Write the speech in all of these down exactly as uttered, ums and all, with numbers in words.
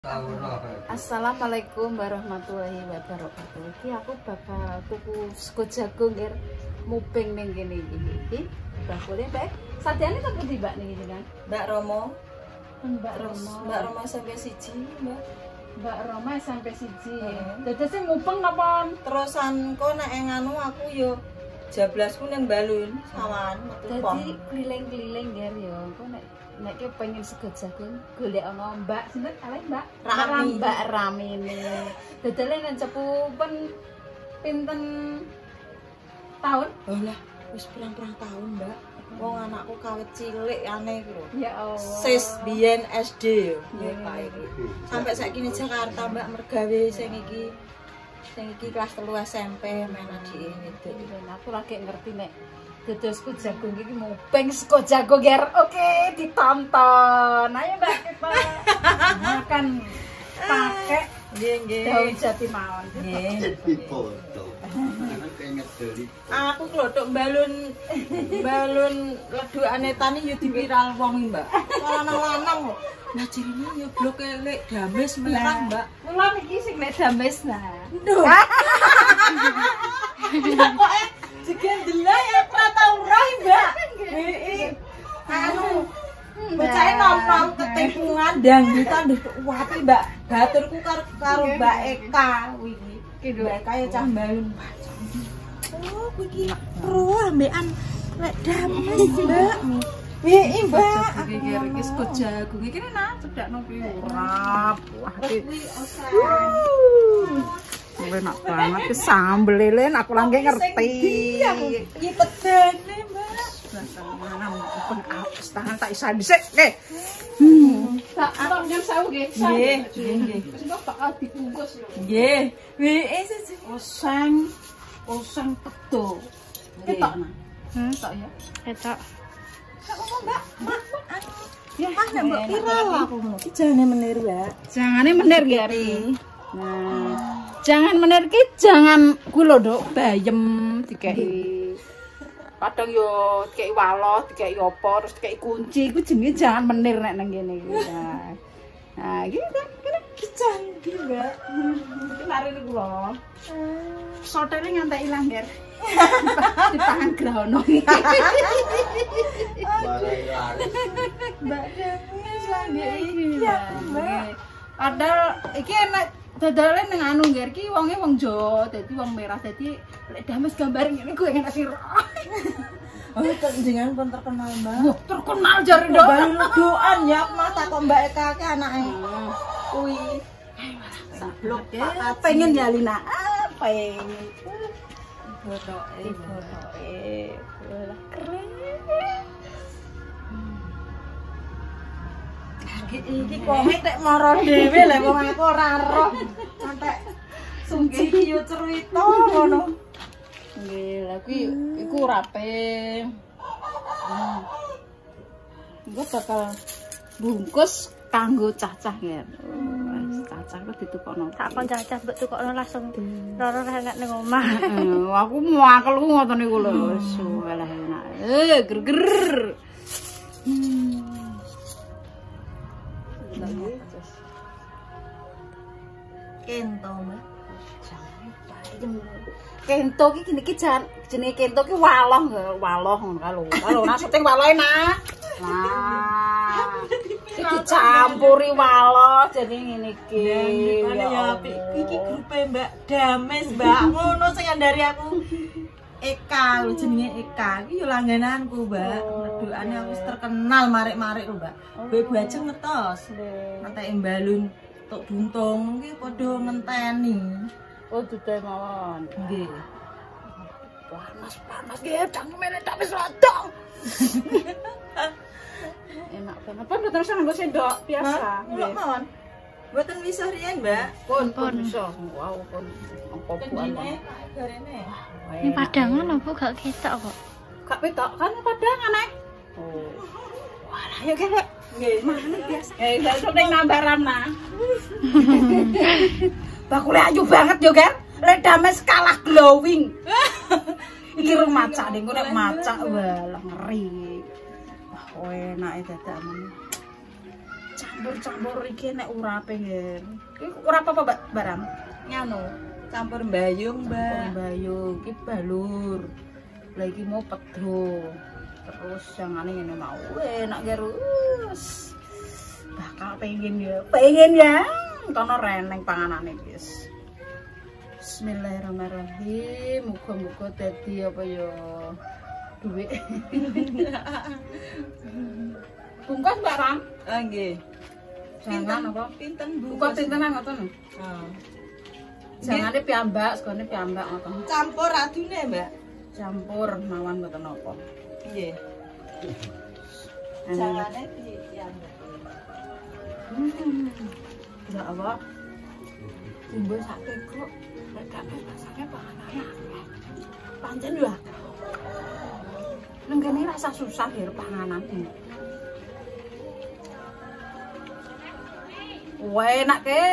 Assalamualaikum warahmatullahi wabarakatuh. Iki aku bakal tuku sego jagung nggih muping ning kene iki. Bakule Mbak. Sadene tak pundi Mbak niki kan? Mbak Romo. Mbak Romo. Mbak Romo sampai siji, Mbak. Mbak Roma sampai siji. Dadase mupeng napa? Terusan kok nek nganu aku yo jablasku ning balun sawan metu pom. Dadi keliling-keliling nggih yo. Engko nek nek ki pengen sego jagung golek ana Mbak sinten ale Mbak Rami. Mbak Ramine. Dadale nang cepu pen pinten tahun? Oh lah, wis pirang-pirang tahun, Mbak. Wong anakku kawit cilik aneh iku lho. Ya Allah. Sis biyen S D yo. Iya, Pak iya. iki. Sampai saiki ning Jakarta, Mbak, mergawe sing iki. Sing iki kelas telu S M P men adike ngedek. Dan aku lagi ngerti nek dados sego jagung iki mupeng sego jagung ger. Oke, ditonton. Ayo Mbak kita makan pakai Nggih, nggih. daun jati mawon. Nggih. Foto. Anak keinget dari Aku klothok balun balun ledukane tani yo diviral wong Mbak. Lanang-lanang kok. Lah jarine yo blok elek dames merah, Mbak. Kula niki sing nek dames nah. Duh. Kok eh jigen delay aku ora tau roh, Mbak. Heeh. Anu Bocah nom-nom ketipu ngandang ditandih wapi, Mbak. Baturku karo karo Mbak Eka wingi. Ki Mbak Eka ya cah balun. Oh, kuwi iki pro ambekan lek dames, Mbak. Heeh, Mbak. Iki ger iki sego jagung iki nah cedakno ki urap. Wah, iki enak banget ki sambel lele aku lagi ngerti. Iki pedene, Mbak. Tangan tak isa dhisik nggih. Hmm. Tak arep sawu nggih. Nggih, nggih. Wis kok bakal dibungkus lho. Nggih. Heeh siji. Oseng, oseng pedo. Ketok nah. Hmm, tok ya. Ketok. Sak apa, Mbak? Mak, Ya, Mas nek mbok viral aku ngono. Iki jane menir, Mbak. jangane menir nggih Ari. Nah, jangan menir ki jangan kuwi lho, Nduk, bayem dikeki. Kadang yo dikeki waloh, dikeki apa, terus dikeki kunci, iku jenenge jangan menir nek nang kene iki. Nah, nah iki kan kene Canggih, Mbak. iki lari niku lho. Sotene ngantek ilang, Ger. Di tangan Grahono. lari-lari. Mbak Demis lagi Iki, iya, Mbak. Padahal iki enak dadale ning anu Ger iki wonge wong Jawa, dadi wong merah. Dadi lek dames gambar ngene kuwi enak sira. Oh, jenengan pun terkenal, Mbak. Wah, terkenal jare Nduk. Balun ledokan ya, aku mah takon Mbak Eka ki anake. Kuwi Blok ya, pengen ya Lina. Ah, pengen. fotoke. Fotoke. Wah, keren. Iki iki komik nek mara dhewe lho wong aku ora roh. Sampai sungguh yo cerita ngono. Nggih, lha kuwi iku rape. Hmm. Engko bakal bungkus kanggo cacah ya. Wis cacah kok ditukokno. Tak kon cacah mbok tukokno langsung loro enak ning omah. Heeh, aku makel ku ngoten niku lho. Wis walah enak. Eh, ger-ger. Hmm. Kento, Mbak. Kento ki gini ki jan jenenge kento ki waloh, waloh ngono kalau. Kalau nak syuting waloh enak. Nah. Iki dicampuri waloh jadi ngene iki. Ana ya apik. Iki grupe Mbak Dames, Mbak. Ngono sing ngandari aku. Eka lho jenenge Eka. Iki yo langgananku, Mbak. Ledukane aku wis terkenal marik-marik lho, Mbak. Ibu ajeng ngetos. Ngenteki balun tok buntung iki padha ngenteni. Oh, dudu mawon. Nggih. Panas-panas nggih, jangan meneh tak wis rodong. Enak banget. Pun terus nganggo sendok biasa. Nggih. Mawon. Mboten bisa riyen, Mbak. Pun pun iso. Wow, pun apa Kendine garene. Ini padangan lho Bu, gak ketok kok. Gak petok kan padangan ae. Oh. Walah, ya kene. Nggih. Mana biasa. Eh, gak syuting nambah ramna. Bakule ayu banget yo, kan? Lek dames kalah glowing. Iki remaca ning nek maca walah ngeri. Wah, enak e dadakan. campur-campur iki nek urape nggih. Iki urap apa, Mbak? Barang. Nganu, campur mbayung, Campur Mbak. mbayung, iki balur. Lah iki mau pedho. Terus jangane ngene mau enak terus. Bakal pengen ya. Pengen ya. Kono reneng panganane guys. Bismillahirrahmanirrahim. Muga-muga dadi apa ya duit. Bungkus Mbak Ram. Ah nggih. Jangan apa? Pinten Bu? Buka pintenan ngoten. Ah. Jangane piyambak, segone piyambak ngoten. Campur adune, Mbak. Campur mawon mboten apa. Nggih. Anu. Jangane piye ya, Mbak? Hmm. Ya Allah. Timbul sate kok. Regane rasane panganane. Pancen yo. Nenggene rasa susah ya panganan iki. Wah, enak ke.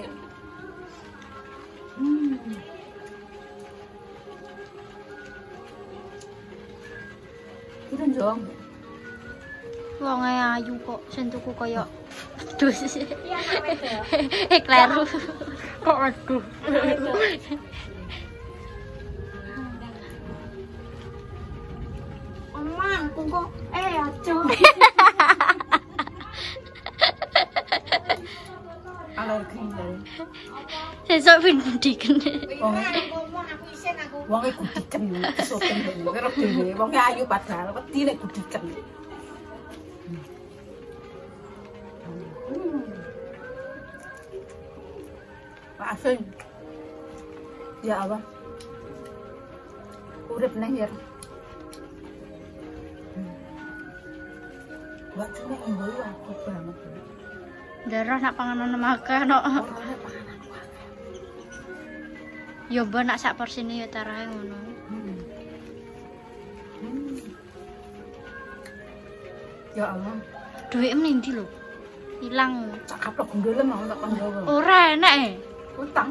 Hmm. Itu njong. Wonge ayu kok sing tuku kaya dus. Eh kleru. Kok aku. Omah, kok eh aja. Alergi dari. Sesuk pindiken. Wong wong e gudiken kesoten karo dhewe. Wong e ayu padahal wedi nek gudiken. Pak Asin. Ya Allah. Urip neh ya. Wak cuma imbo aku banget. Darah nak panganan makan no. Yo mbok nak sak porsine yo tarahe ngono. Hmm. Hmm. Ya Allah, Duit mendi lho. Hilang. tak kaplok gundule mau tak kon jowo. Ora enak e. Utang.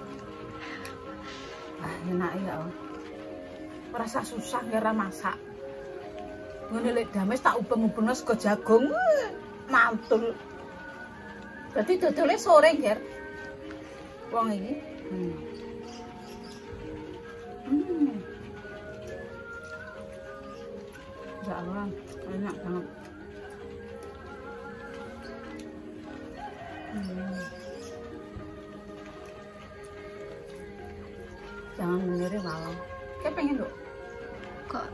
Ah, enak ya Allah. Merasa susah gara masak. Ngene lek dames tak ubeng-ubengno sego jagung. Mantul. Berarti dodole sore, Ger. Wong iki. Hmm. Hmm. Ya Allah, enak banget. Hmm. Jangan meniri malam. Kayak pengen dok. Kok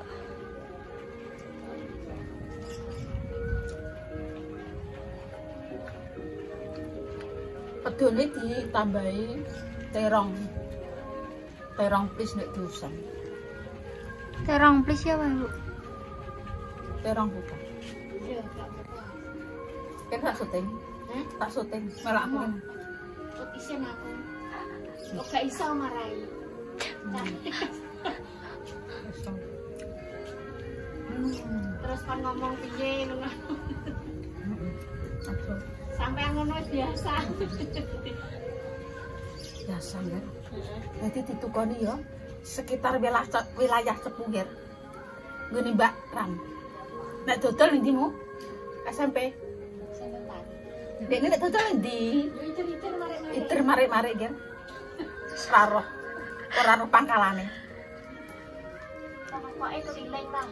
Pedone ditambahi terong. Terong plis nek diusang. terong please ya, Bu. Terong buka. Kan tak syuting. Hah? Tak syuting. Melak aku. kan. Kok isen aku? Kok gak iso marai? Iso. Hmm. Terus kan ngomong piye ngono. Hmm. Aduh. Sampai ngono biasa. Biasa kan. Jadi ditukoni ya sekitar wilayah wilayah Cepungir. Ngene Mbak Ram. Nek dodol ndimu? S M P. Sebentar. Dek nek dodol ndi? Iter-iter marek-marek. Iter marik-marik kan. Ora roh. Ora roh pangkalane. Pokoke keliling lah.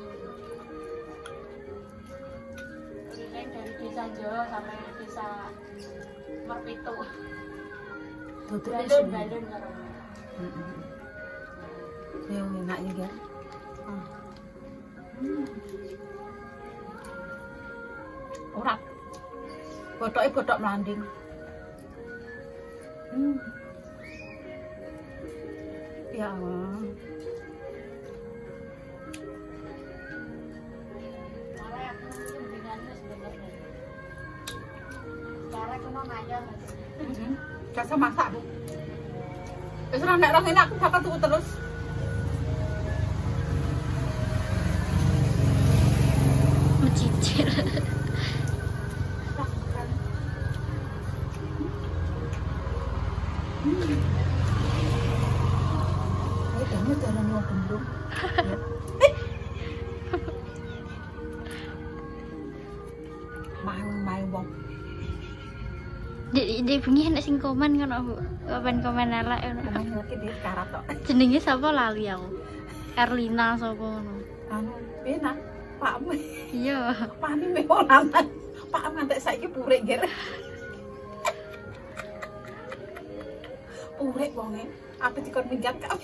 Keliling dari desa Jawa sampai desa Merpitu. Dodol Balun-balun karo. Heeh. Ya enak ya, Ger. Ah. Hmm. Ora. Botoke botok melanding. Hmm. Ya Allah. Malah aku bimbingan wis bener. Sekarang aku mau ngajak. Heeh. Jasa masak, Bu. Wis ora nek rong enak aku bakal tuku terus. Mencicil. Ayo kamu jangan mau gendong. Main main wong. Ndek bengi nek sing komen ngono Bu. Komen-komen elek ngono. Komen iki di karat tok. Jenenge sapa lali aku. Erlina sapa ngono. Anu, pena Pak. Iya. Pani me olanan. Pak ngantek saiki purik nggih. Purik wonge, apa dikon minggat kami.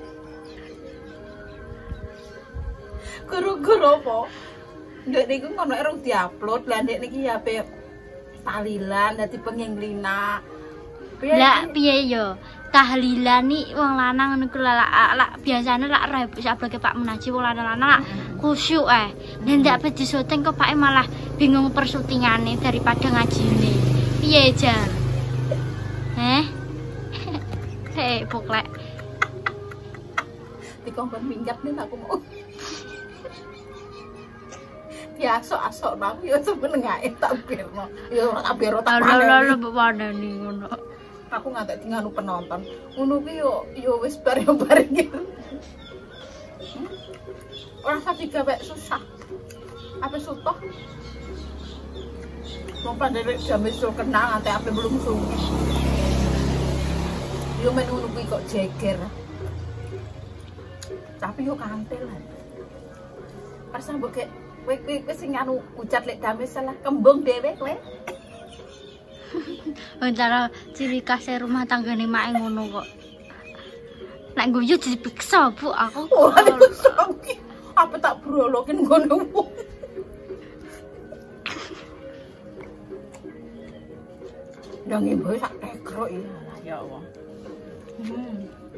Guru-guru apa? Ndek niku ngono erong diupload, lah ndek niki ya pe tahlilan dadi penginglina. Lah piye yo? Tahlilan nih wong lanang ngono ku lak lak biasane lak rep sableke Pak Munaji wong lanang-lanang lak khusyuk eh. Nek ndak pe di syuting kok Pak malah bingung persyutingane daripada ngajine. Piye jan? Heh. Heh, poklek. Dikongkon minggat nih aku mau. Ya asok-asok bang, ya sebenarnya tak birno, ya tak birno tak panen. Lalu lalu panen nih ngono. Aku ngantek tinggal penonton, ngono ki yo yo wis bareng-bareng gitu. Orang sapi gawe susah, apa sutoh? Mau pada jam itu kenal, nanti apa belum sunyi. Yo main ngono ki kok jeger, tapi yo kantelan. Pas sambut kayak Wek wek sing anu ucat lek dame salah kembung dhewe kowe. Antara ciri khas rumah tanggane mak ngono kok. Nek guyu dipiksa, Bu, aku. Oh, dipiksa iki. Apa tak brolokin ngono. Ndang ibu sak tekro iki. Ya Allah. Hmm.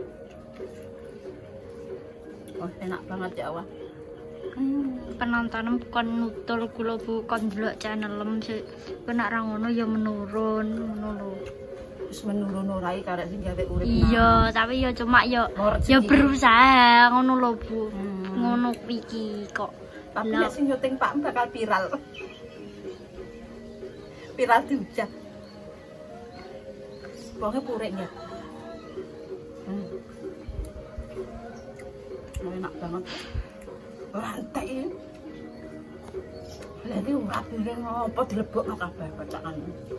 Oh, enak banget ya Allah. Hmm, penonton bukan nutul kula Bu kon ndelok channelem sik kena ra ngono ya menurun ngono lho. Wis menurun ora iki karek sing gawe urip. Iya, tapi ya cuma ya ya berusaha ngono lho Bu. Hmm. Ngono iki kok. Tapi nek sing syuting Pak bakal viral. Viral dihujat. Pokoke purik ya. Hmm. Enak banget. Rantai ini berarti urat ini apa dilebokno kabeh bacakan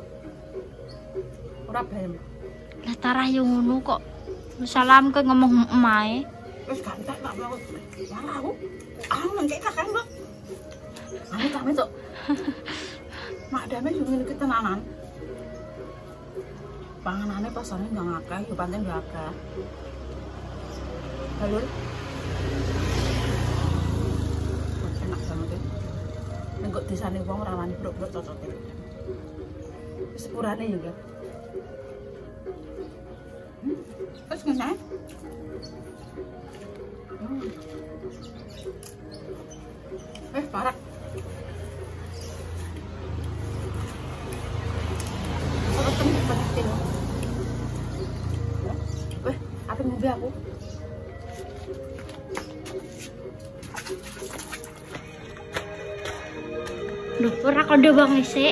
ora bayem lah tarah yo ngono kok salam ke ngomong emae wis gantek tak banget wah aku aku nengke kakak kok aku tak mesok mak dame yo ngene iki tenanan panganane pasane nggak ngakeh yo pancen nggak akeh halo nengok desane wong ora wani brok-brok cocote. Wis sepurane ya, Gak. Hmm. Wis ngene. Hmm. Eh, parah. Ora temen paten. Weh, apa ngombe aku? Duh, ora kondo bang isik.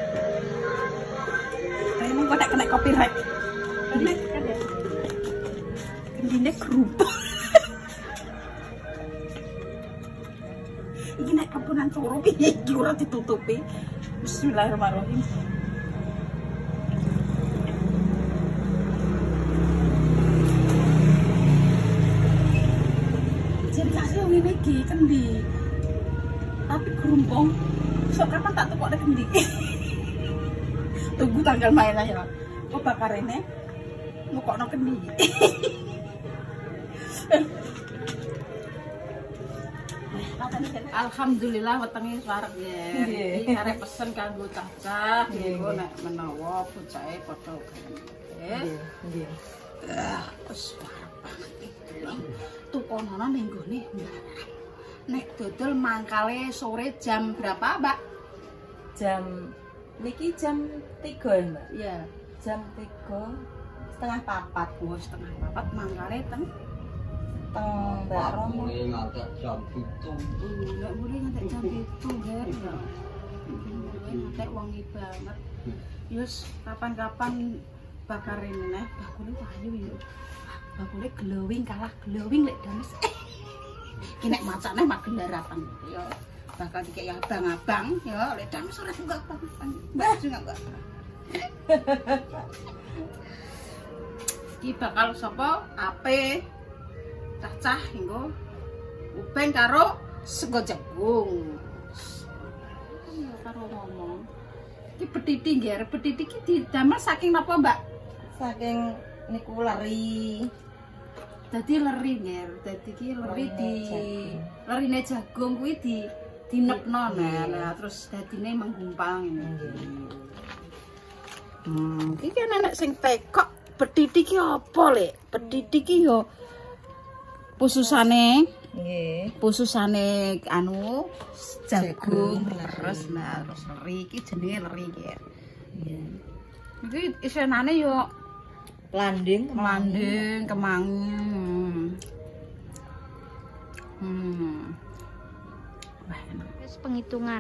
Kayak kok nek kena copyright. Nek kan ya. Kendine kerupuk. Iki nek kepunan coro iki ora ditutupi. Bismillahirrahmanirrahim. Jadi kasih ngene iki kendi. Tapi kerumpung. Sok kapan tak tukok nek kendi. Tunggu tanggal main lah ya. Kok bakar ini ngukokno kendi. Alhamdulillah wetenge wareg ya. Iki arep pesen kanggo cacah, nggo nek menawa bocahe padha nggih. Nggih. Ah, wis tukonono ning gone. Nek dodol mangkale sore jam berapa, Mbak? Jam niki jam tiga ya, Mbak? Iya, Jam tiga setengah papat. oh setengah papat mangkale teng teng Mbak Romo. Mulai ngantek jam itu. enggak boleh ngantek jam itu, Ger. Ngantek wangi banget. Yus, kapan-kapan bakar ini neh, bakule payu ya. Bakule glowing kalah glowing lek dames. Ki nek macane mak gendarapan ya bakal dikek abang-abang ya lek dames ora enggak abang. Mbak juga enggak. Iki bakal sapa? Ape. Cacah engko upeng karo sego jagung. Ya karo ngomong. Iki petiti nggih, petiti iki didamel saking napa, Mbak? Saking niku leri. Dadi leri nggih, dadi iki leri di lerine jagung kuwi di dinepno nah, terus dadine menggumpal ngene. Hmm, iki kan anak sing tekok petiti iki apa, Lek? Petiti iki yo pususane Nggih. pususane anu jagung terus nah terus leri iki jenenge leri nggih. Iki isenane yo Landing mandeng kemangi. Hmm. Wah, enak. Wis penghitungan.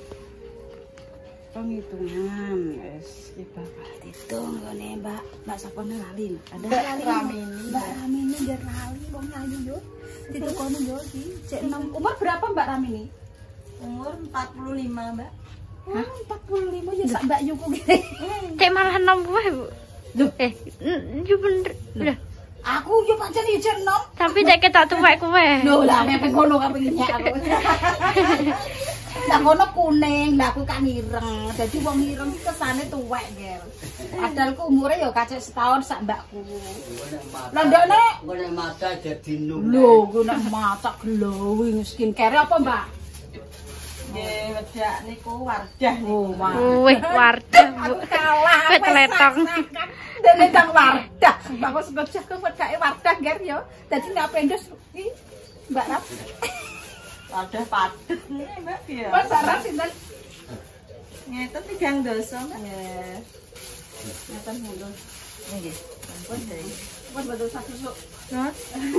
Penghitungan wis iki bakal ditung ngene Mbak Mbak sapa lali ada Mbak lali Ramini. Mbak Ramini nggih lali wong ayu yo ditukoni yo iki cek enam umur berapa Mbak Ramini? umur empat puluh lima, Mbak. Hah empat puluh lima ya sak Mbak Yuku gini. Cek malah enam puluh, Bu. Loh, Eh, yo bener. Lah, aku yo pancen yo cek enam. tapi nek ketok tuwek kowe. Lho lah nek ngono kapengin aku. Lah ngono kuning, lah aku kan ireng. Dadi wong ireng iki kesane tuwek, Gel. Padahal ku umure ya kacek setahun sak mbakku. Lah ndone Engko nek mata dadi nung. lho, ku nek masak glowing skincare apa, Mbak? Nggih, wedak niku Wardah Oh, niku. wah. Wih, Wardah, Bu. Kalah. Kowe teletong. Dene tang Wardah. Mbak wis kerja ke wedake Wardah, Gel yo. Dadi nek pendos iki Mbak Rap. Wardah padet nih, Mbak ya. Mas Sarah sinten? Ngeten tigang dosa, Mbak. Nggih. Ngeten monggo. Nggih. Ampun deh. Mas betul satu sok. Not.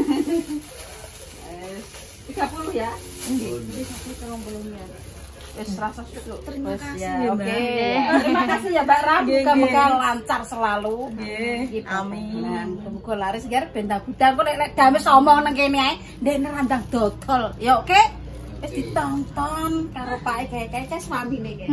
tiga puluh ya? Nggih. tiga puluh ya. Wes rasa syukur. Terima Wes, kasih ya, ya, Mbak. Oke. Terima kasih ya Mbak Ram. Nggih, Muga-muga nggih. lancar selalu. Nggih. Gitu. Amin. Muga laris ger benda-benda kok nek dames omong nang kene ae, ndek nerandang dodol. Ya oke. Wis ditonton karo Pak kayak kayak suamine iki.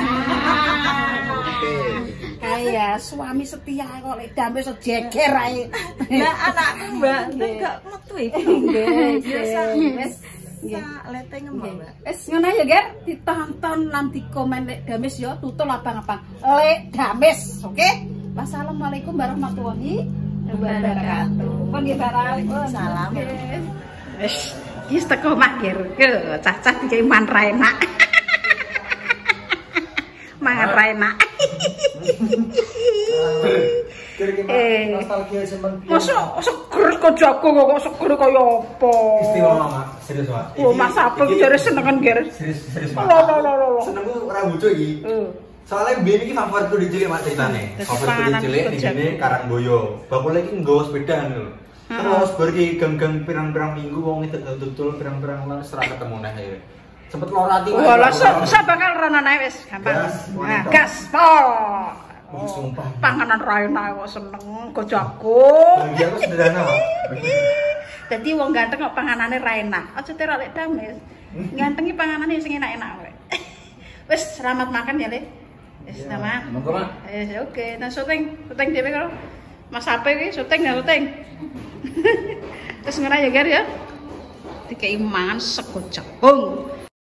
Kayak suami setia kok lek dames jeger ae. Lah anakku, Mbak, enggak metu iki. Nggih. Biasa. Wes nggih. Sak leteng emang, Mbak. Wes ngono ya, Ger. Ditonton nanti komen Lek Dames ya, tutul abang-abang. Lek Dames, oke? Wassalamualaikum warahmatullahi wabarakatuh. Pun nggih barang. Salam. Wes, iki teko mah, Ger. Ke cacah iki manra enak. Manra enak. Eh. Nostalgia zaman. Masa seger kok jago kok seger kaya apa? Istimewa, Mak. Serius, Mak. Oh, Mas apa iki jare senengan, Ger? Serius, serius, Lho Mak. lho lho lho. Senengku ora lucu iki. Eh. Soalnya biyen iki favoritku di cilik Mak ceritane. Terus Favoritku di panganan cilik di kerja. sini Karangboyo. Bakule iki nggawa sepeda lho. Terus bar iki gang-gang pirang-pirang minggu wong itu tutul pirang-pirang lan ora ketemu neh akhirnya. Sempet loro ati. Wah, lah sa bakal ranane wis gampang. Gas, Nah, mantap. gas pol. Oh, sumpah. Panganan ra enak kok seneng kok jagung. Bagi aku sederhana, Mak. Dadi wong ganteng kok panganane ra enak. Aja tera lek Dames. Gantengi panganane sing enak-enak kowe. Wis selamat makan ya, Le. Wis nama. Monggo, Mak. Wis oke. Nah, syuting, syuting dhewe karo Mas Ape iki syuting ya syuting. Terus ngono ya, Gar ya. Dikei mangan sego jagung.